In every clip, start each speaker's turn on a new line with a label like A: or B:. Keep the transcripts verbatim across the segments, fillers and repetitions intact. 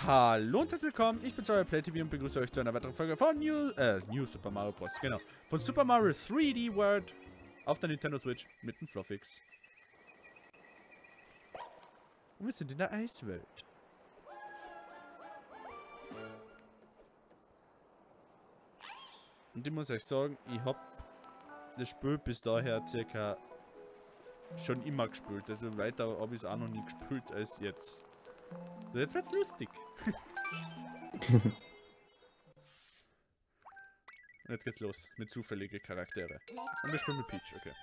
A: Hallo und herzlich willkommen, ich bin euer PlayTV und begrüße euch zu einer weiteren Folge von New, äh, New Super Mario Bros. Genau, von Super Mario drei D World auf der Nintendo Switch mit dem Fluffix. Und wir sind in der Eiswelt. Und ich muss euch sagen, ich hab das Spiel bis daher circa schon immer gespielt. Also weiter habe ich es auch noch nie gespielt als jetzt. So, jetzt wird's lustig. Und jetzt geht's los mit zufälligen Charaktere. Und wir spielen mit Peach, okay.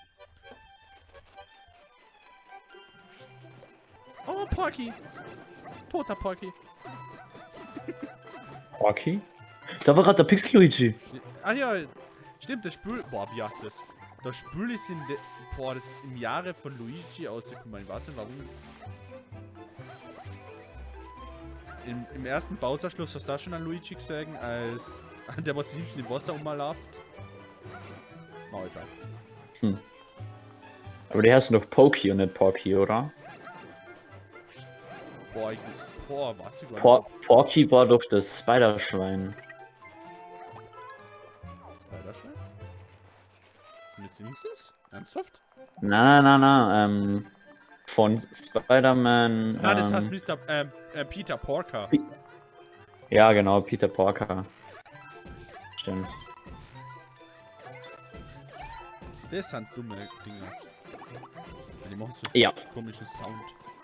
A: Oh, Porky! Toter Porky!
B: Porky? Da war gerade der Pixel Luigi.
A: Ah ja, stimmt, das Spiel. Boah, wie heißt das? Das Spiel ist in de, boah, das im Jahre von Luigi ausgekommen. Ich weiß nicht warum. Im, Im ersten Bowser-Schluss hast du da schon an Luigi gesehen, als der was hinten im Wasser rumläuft. Na, egal.
B: Hm. Aber der heißt noch Pokey und nicht Porky, oder?
A: Boah, ich, boah, was ich
B: Por Porky war doch das Spider-Schwein.
A: Spider-Schwein? Mit Simpsons? Ernsthaft?
B: Na, na, na, ähm. Von Spider-Man.
A: Ah, das
B: ähm,
A: heißt Mister Ähm, äh, Peter Porker.
B: P ja, genau, Peter Porker. Stimmt.
A: Das sind dumme Dinger. Die machen so
B: Ja.
A: komischen Sound.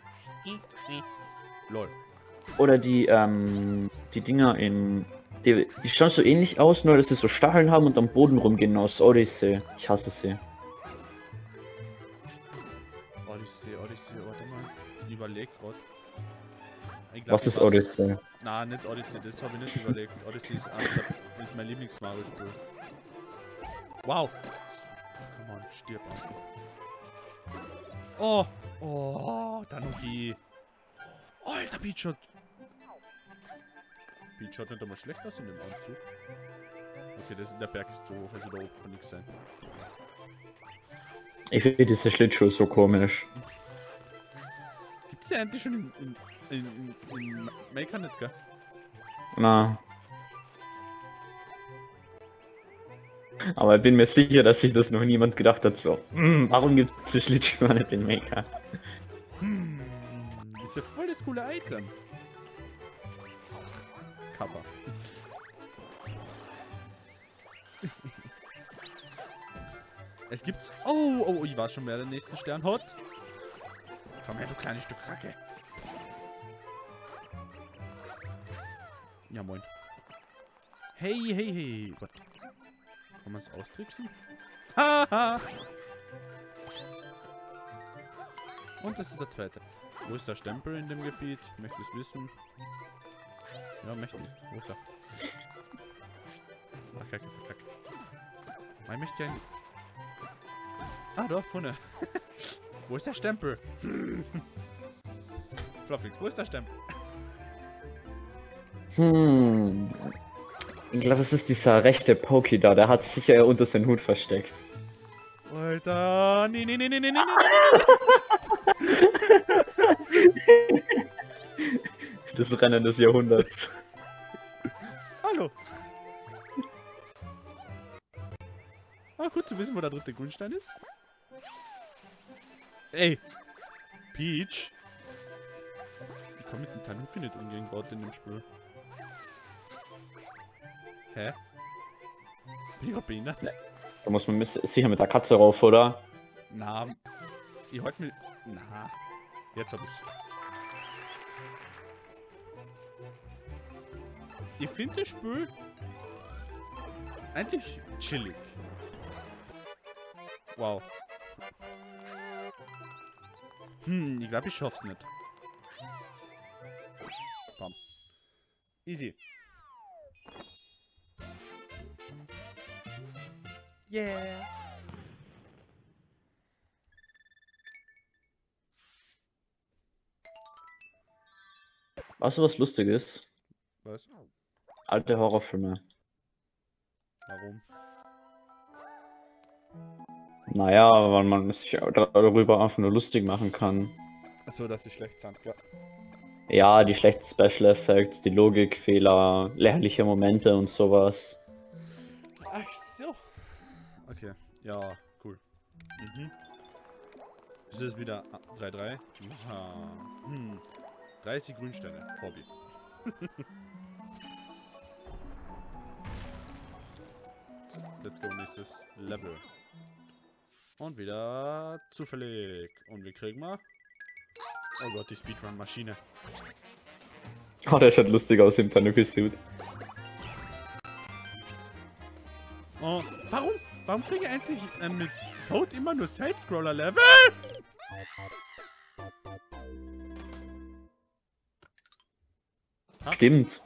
A: Lol.
B: Oder die, ähm, die Dinger in. Die, die schauen so ähnlich aus, nur dass die so Stacheln haben und am Boden rumgehen aus Odyssey. Ich hasse sie.
A: Odyssey, Odyssey, warte mal. Ich überleg grad. Ich glaub,
B: Was
A: ich
B: ist
A: weiß-
B: Odyssey?
A: Na, nicht Odyssey, das habe ich nicht überlegt. Odyssey ist, eins der- ist mein Lieblings-Mario-Spiel. Wow! Komm on, stirb einfach. Oh! Oh, Tanuki! Alter, Peach schaut... Peach schaut nicht einmal schlecht aus in dem Anzug. Okay, das, der Berg ist zu hoch, also da oben kann nichts sein.
B: Ich finde diese Schlittschuhe so komisch.
A: Gibt's ja eigentlich schon in, in, in, in, in Maker nicht, gell?
B: Na. Aber ich bin mir sicher, dass sich das noch niemand gedacht hat, so, "Hm, warum gibt es die Schlittschuhe nicht in Maker?"
A: Hm, ist ja voll das coole Item. Kappa. Es gibt... Oh, oh, ich weiß schon, wer den nächsten Stern hat. Komm her, du kleines Stück Kacke. Ja, moin. Hey, hey, hey. Gott. Kann man es austricksen? Haha. Und das ist der zweite. Wo ist der Stempel in dem Gebiet? Möchte es wissen? Ja, möchte ich. Wo ist er? Ach, Kacke, Kacke. Ich möchte ja... Ah, da, vorne. Wo ist der Stempel? Fluffix, wo ist der Stempel?
B: Hm. Ich glaube, es ist dieser rechte Pokey da, der hat sich sicher unter seinen Hut versteckt.
A: Alter, nee, nee, nee, nee, nee, nee,
B: Das Rennen des Jahrhunderts.
A: Hallo. Ah, gut zu wissen, wo der dritte Grundstein ist. Ey. Peach. Ich kann mit dem Tanuki nicht umgehen, gerade in dem Spiel. Hä? Bin ich auch behindert?
B: Da muss man sicher mit der Katze rauf, oder?
A: Na, ich halt mir... Na, jetzt hab ich's. Ich finde das Spiel eigentlich chillig. Wow. Hm, ich glaube, ich schaff's nicht. Bam. Easy. Yeah.
B: Weißt du, was lustig ist?
A: Was?
B: Alte Horrorfilme.
A: Warum?
B: Naja, weil man sich darüber einfach nur lustig machen kann.
A: Achso, dass sie schlecht sind, klar.
B: Ja, die schlechten Special Effects, die Logikfehler, lächerliche Momente und sowas.
A: Ach so. Okay, ja, cool. Mhm. Ist es wieder drei drei? Ah, hm. dreißig Grünsteine. Hobby. Let's go, nächstes Level. Und wieder zufällig. Und wir kriegen mal... Oh Gott, die Speedrun-Maschine.
B: Oh, der schaut lustig aus im Tanuki-Suit.
A: Oh, warum? Warum kriege ich eigentlich äh, mit Toad immer nur Side-Scroller-Level?
B: Stimmt.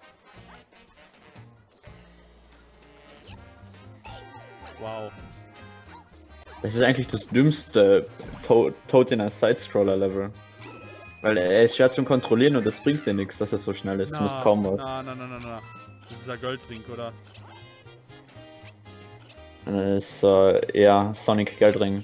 A: Wow.
B: Das ist eigentlich das dümmste To Toad in einem Side-Scroller-Level. Weil er ist schwer zum Kontrollieren und das bringt dir nichts, dass er so schnell ist.
A: Na,
B: Zumindest kaum was.
A: na, na, na, na, na. Das ist ein Goldtrink, oder?
B: Das ist äh, eher Sonic Geldring.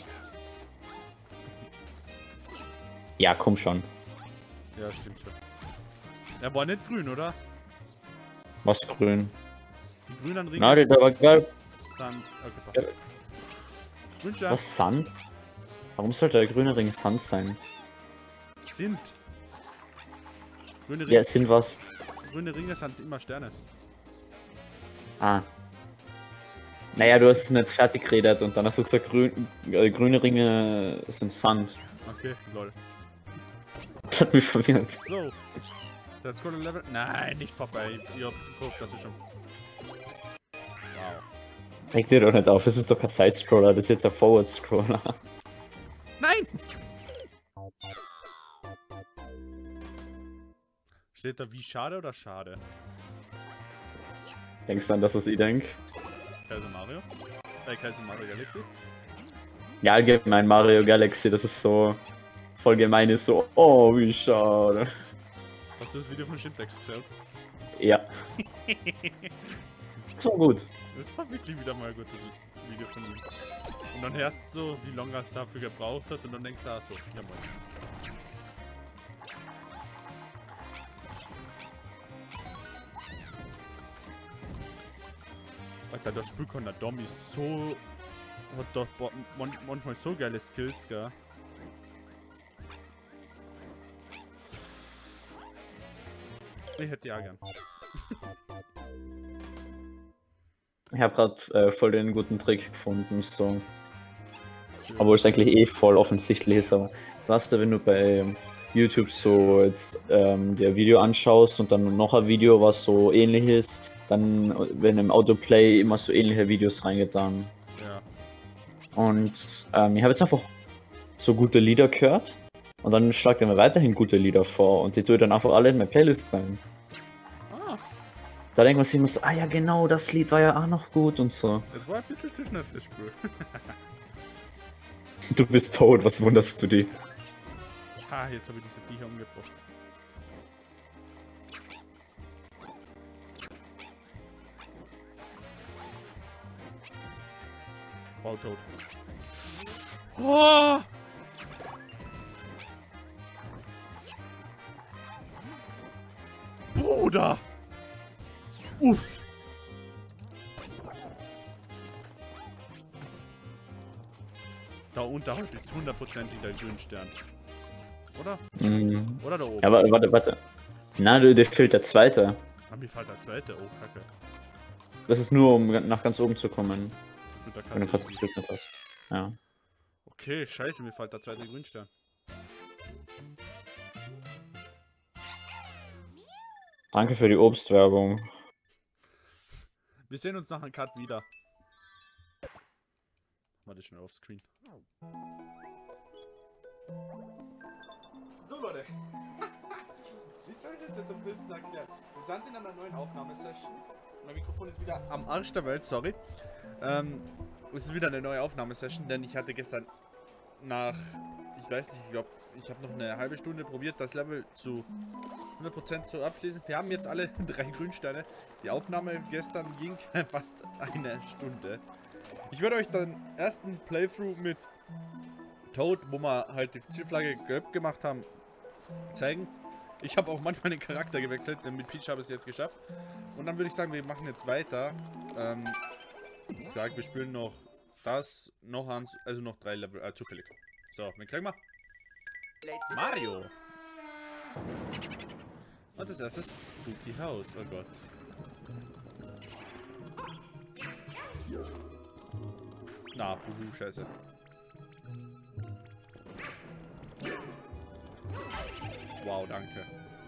B: Ja, komm schon.
A: Ja, stimmt schon. Er war nicht grün, oder?
B: Was grün?
A: Die grünen Ringe
B: Na, der war geil.
A: sind... Okay, passt. Grünstein
B: Was, Sand? Warum sollte der grüne Ring Sand sein?
A: sind... Grüne Ringe,
B: Ja, sind was?
A: grüne Ringe sind immer Sterne.
B: Ah. Naja, du hast es nicht fertig geredet und dann hast du gesagt, grün, äh, grüne Ringe sind Sand.
A: Okay, lol.
B: Das hat mich verwirrt.
A: So. Let's go to Level... Nein, nicht vorbei. Ich hab gehofft, dass ich schon... Wow.
B: Reg dir doch nicht auf, es ist doch kein Side-Scroller, das ist jetzt ein Forward-Scroller.
A: Nein! Steht da wie schade oder schade?
B: Denkst du an das, was ich denke?
A: Kaiser Mario? Äh, Kaiser Mario Galaxy?
B: Ja, allgemein Mario Galaxy, das ist so voll gemein, ist so, oh, wie schade.
A: Hast du das Video von Shimtex geschaut?
B: Ja. So gut.
A: Das war wirklich wieder mal ein gutes Video von ihm. Und dann hörst du so, wie lange er es dafür gebraucht hat und dann denkst du, ah so, ja moin. Alter, das Spiel kann der Dummy so... hat doch man, manchmal so geile Skills, gell? Ich hätte die auch gern.
B: Ich habe gerade äh, voll den guten Trick gefunden, so. Obwohl es eigentlich eh voll offensichtlich ist, aber weißt du, wenn du bei YouTube so jetzt ähm, dir ein Video anschaust und dann noch ein Video, was so ähnlich ist, dann werden im Autoplay immer so ähnliche Videos reingetan.
A: Ja.
B: Und ähm, ich habe jetzt einfach so gute Lieder gehört und dann schlagt er mir weiterhin gute Lieder vor und die tue ich dann einfach alle in meine Playlist rein.
A: Ah,
B: Da denkt man sich immer so, ah ja genau, das Lied war ja auch noch gut und so.
A: das war ein bisschen zu schnell fürs Spiel.
B: Du bist tot, was wunderst du dich?
A: Ha, jetzt habe ich diese Viecher umgebracht. Wow, tot. Oh! Bruder! Uff! Da unterhalb ist hundertprozentig der Grünstern. Oder?
B: Mhm.
A: Oder da oben?
B: Ja, warte, warte, warte. Na, du, dir fehlt der zweite.
A: Ah, mir fällt der zweite. Oh, kacke.
B: Das ist nur, um nach ganz oben zu kommen,
A: Mit der
B: wenn du
A: Katze.
B: kurz gedrückt hast. Ja.
A: Okay, scheiße, mir fällt der zweite Grünstern.
B: Danke für die Obstwerbung.
A: Wir sehen uns nach einem Cut wieder. Warte, schnell auf Screen. So Leute. Wie soll ich das jetzt am besten erklären? Wir sind in einer neuen Aufnahmesession. Mein Mikrofon ist wieder am Arsch der Welt, sorry. Ähm, es ist wieder eine neue Aufnahmesession, denn ich hatte gestern nach, ich weiß nicht, ich glaube, ich habe noch eine halbe Stunde probiert, das Level zu hundert Prozent zu abschließen. Wir haben jetzt alle drei Grünsteine. Die Aufnahme gestern ging fast eine Stunde. Ich werde euch den ersten Playthrough mit Toad, wo wir halt die Zielflagge gelb gemacht haben, zeigen. Ich habe auch manchmal den Charakter gewechselt, denn mit Peach habe ich es jetzt geschafft. Und dann würde ich sagen, wir machen jetzt weiter. Ähm, ich sage, wir spielen noch das, noch eins, also noch drei Level, äh, zufällig. So, wen kriegen wir? Mario. Und das erste ist Spooky House, oh Gott. Na, buhu, scheiße. Wow, danke.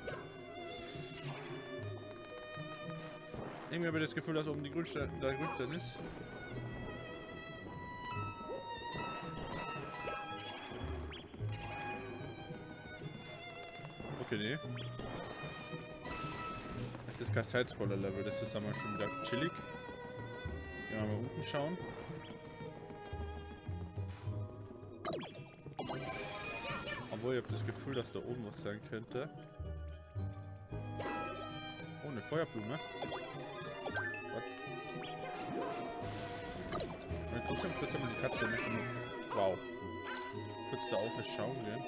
A: Irgendwie habe ich das Gefühl, dass oben die Grünstein, der Grünstein ist. Okay, nee. Das ist kein Side-Scroller-Level, das ist einmal schon wieder chillig. Gehen wir mal unten schauen. Obwohl, ich habe das Gefühl, dass da oben was sein könnte. Oh, eine Feuerblume. What? Kurz, kurz einmal die Katze nicht. Wow. Kurz da auf ist schauen gehen.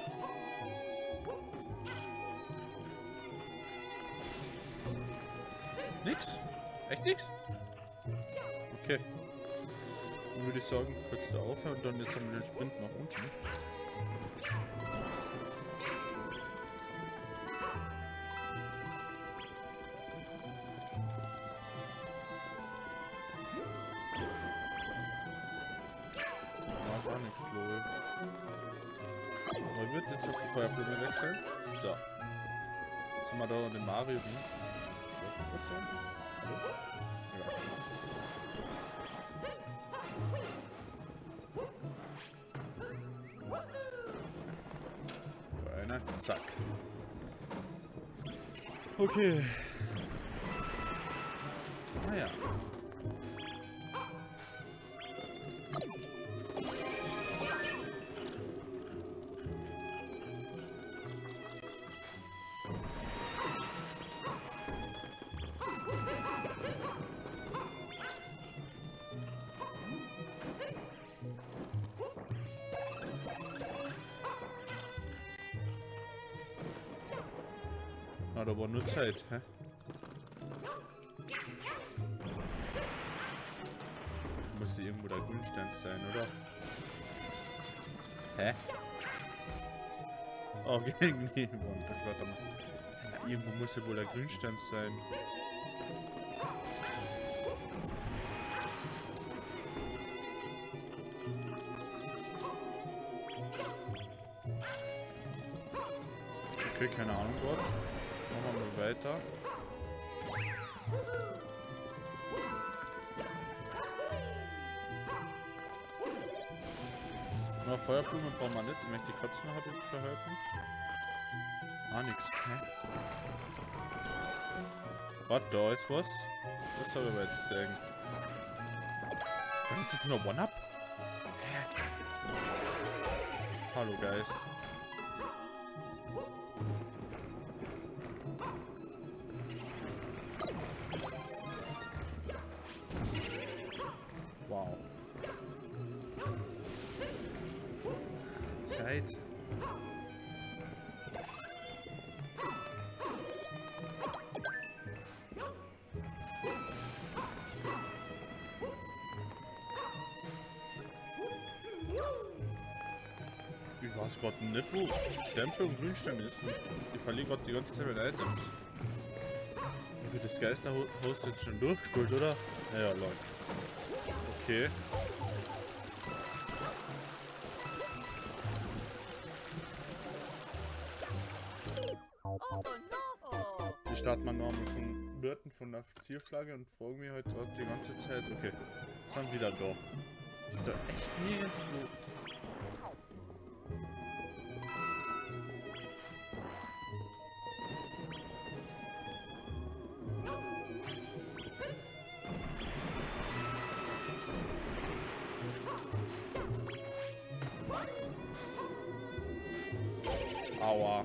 A: Nix? Echt nix? Okay. Dann würde ich sagen, kurz da aufhören und dann jetzt haben wir den Sprint nach unten. Da ist auch nichts, lol. Aber ich würde jetzt auf die Feuerblume wechseln. So. Jetzt haben wir da den Mario. Was so? Ja. Einer, zack. Okay. Ah ja. Na, da war nur Zeit, hä? Muss hier irgendwo der Grünstein sein, oder? Hä? Oh, gegen niemand. Warte mal. Ja, irgendwo muss ja wohl der Grünstein sein. Okay, keine Ahnung, Gott. Machen wir mal weiter. Na, Feuerblumen brauchen wir nicht. Ich möchte die Katzen noch ein bisschen behalten. Ah, nix. Hä? Warte, da ist was. Das habe ich aber jetzt gesehen. Dann ist es nur One-Up? Hä? Hallo, Geist. Wow. Zeit. Ich weiß gerade nicht, wo Stempel und Grünstein ist. Und ich verliere gerade die ganze Zeit mit Items. Ich habe das Geisterhaus jetzt schon durchgespielt, oder? Ja, ja, Leute. Okay. Ich starte mal nochmal von Leuten von der Tierflagge und frage mich heute halt die ganze Zeit. Okay, sind wieder da. Ist da echt nirgendwo. Aua.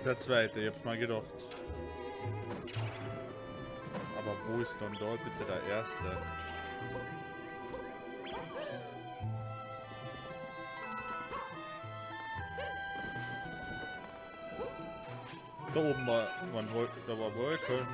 A: Der zweite, ich hab's mal gedacht. Aber wo ist dann da bitte der erste? Da oben war, waren Wol da war Wolken.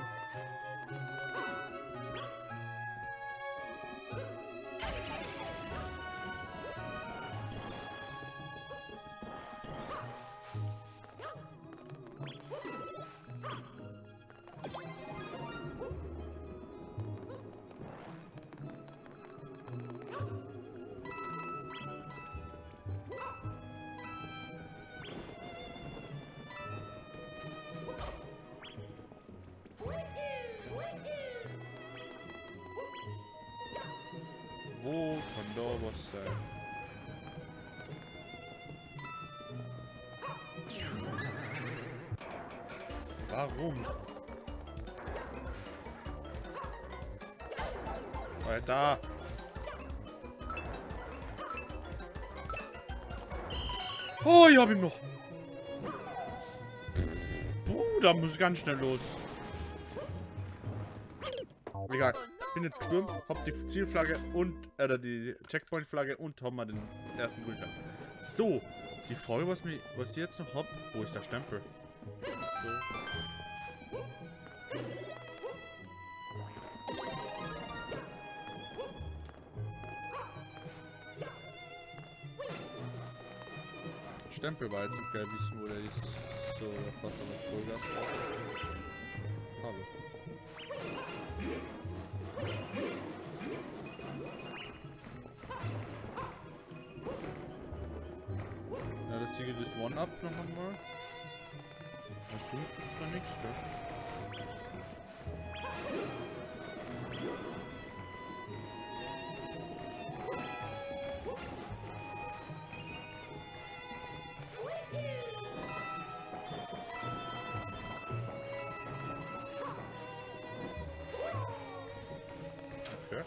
A: Wo kann da was sein? Warum? Weiter! Oh, ich hab ihn noch! Puh, da muss ich ganz schnell los. Egal. Bin jetzt gestürmt, hab die Zielflagge und, oder die Checkpoint-Flagge und haben wir den ersten Grünstein. So, die Frage, was, mich, was ich jetzt noch hab, wo ist der Stempel? So. Stempel war jetzt noch geil wissen, wo der ist. So, fast aber Vollgas. Habe. Ja, das Ding ist One-Up noch einmal. Sonst gibt's da nichts, gell? Okay.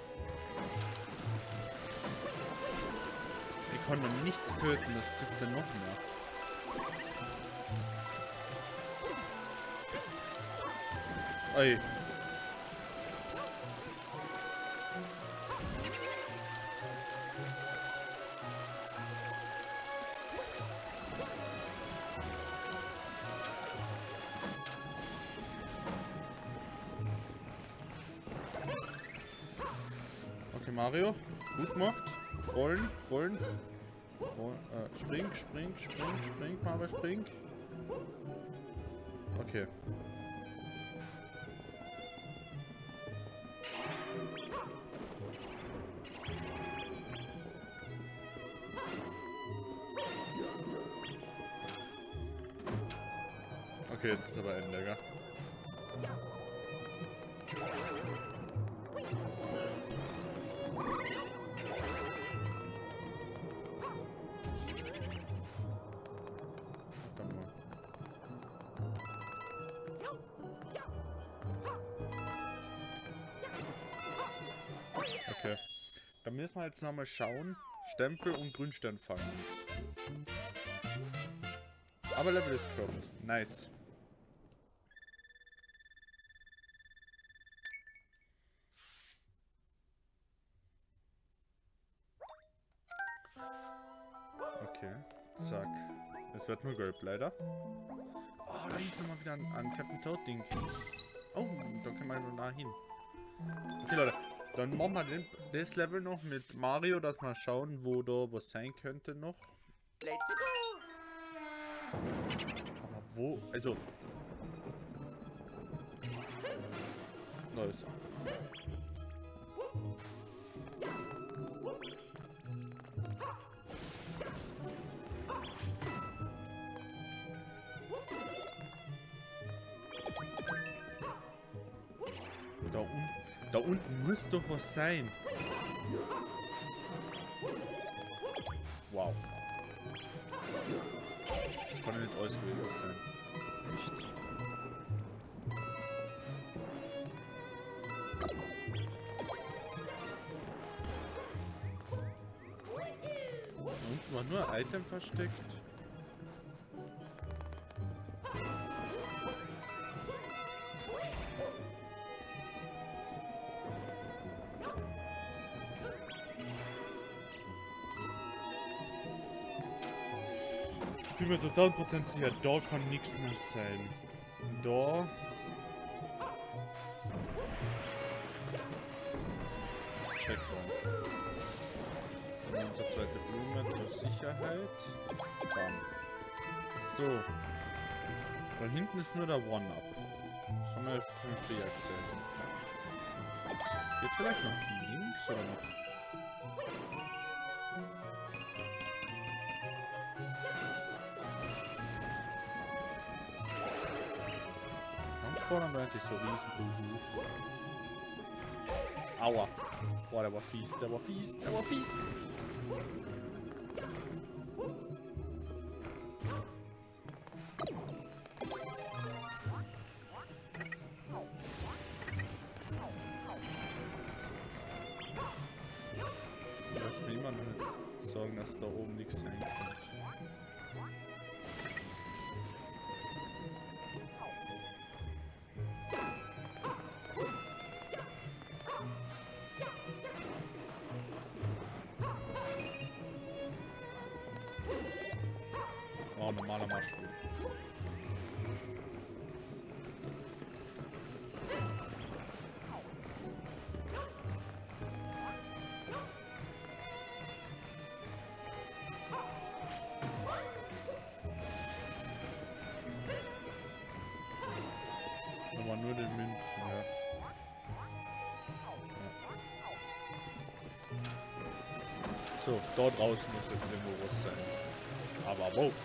A: Ich kann noch nichts töten, das trifft er noch mehr. Ey. Okay, Mario. Gut gemacht. Rollen, rollen. rollen äh, spring, spring, spring, spring, Mario, spring. Okay. Okay, jetzt ist aber Ende, gell? Okay. Dann müssen wir jetzt nochmal schauen. Stempel und Grünstern fangen. Aber Level ist gedroppt. Nice. Okay. Zack. Es wird nur gelb, leider. Oh, da hinten mal wieder ein, ein Captain Toad Ding. Oh, da können wir nur nah hin. Okay, Leute. Dann machen wir den, das Level noch mit Mario, dass wir schauen, wo da was sein könnte noch.
C: Let's go!
A: Aber wo? Also. Da ist er. Da unten. Da unten muss doch was sein. Wow. Das kann ja nicht alles gewesen sein. Echt? Da unten war nur ein Item versteckt. Ich bin mir zu tausend Prozent sicher, da kann nichts mehr sein. Da. Checkpoint. Und unsere zweite Blume zur Sicherheit. Bam. So. Da hinten ist nur der One-Up. Das haben wir schon früher gesehen. Jetzt vielleicht noch links oder noch? Warum spawnen wir eigentlich so riesen Buhus? Aua. Boah, der war fies, der war fies, der war fies. Lass mir immer noch nicht sagen, dass da oben nichts sein kann. Oh, normaler Marschflug. Aber nur den Münzen, ja. So, dort draußen muss jetzt irgendwo was sein. Aber wo?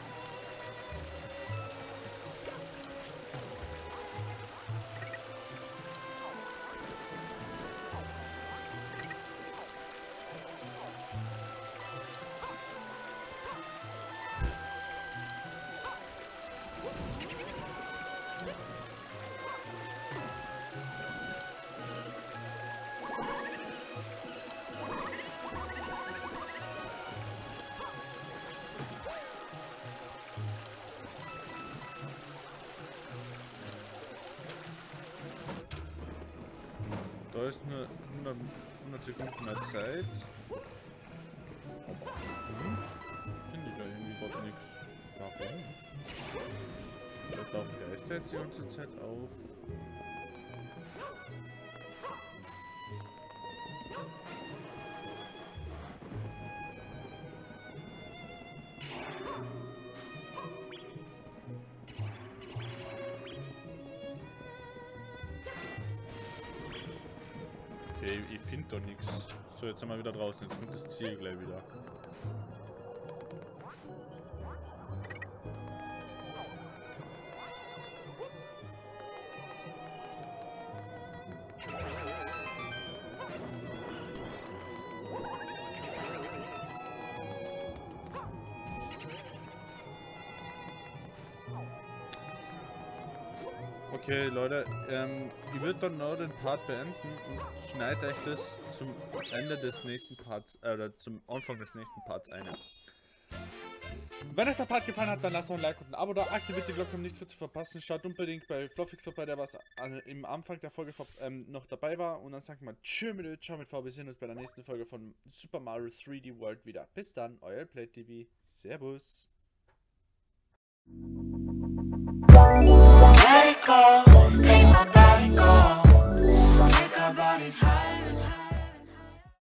A: Da ist nur hundert, hundert Sekunden mehr Zeit. Aber fünf finde ich da irgendwie gerade nichts. Warum? Da taucht der Geist jetzt die ganze Zeit auf. Okay, ich finde doch nichts. So, jetzt sind wir wieder draußen. Jetzt kommt das Ziel gleich wieder. Okay, Leute, ähm, ich würde dann noch den Part beenden und schneide euch das zum Ende des nächsten Parts, äh, oder zum Anfang des nächsten Parts ein. Wenn euch der Part gefallen hat, dann lasst noch ein Like und ein Abo da, aktiviert die Glocke, um nichts mehr zu verpassen. Schaut unbedingt bei Fluffix vorbei, der was im Anfang der Folge ähm, noch dabei war. Und dann sagt mal tschö mit ciao mit V, wir sehen uns bei der nächsten Folge von Super Mario drei D World wieder. Bis dann, euer PlayTV. Servus.
C: Let it go.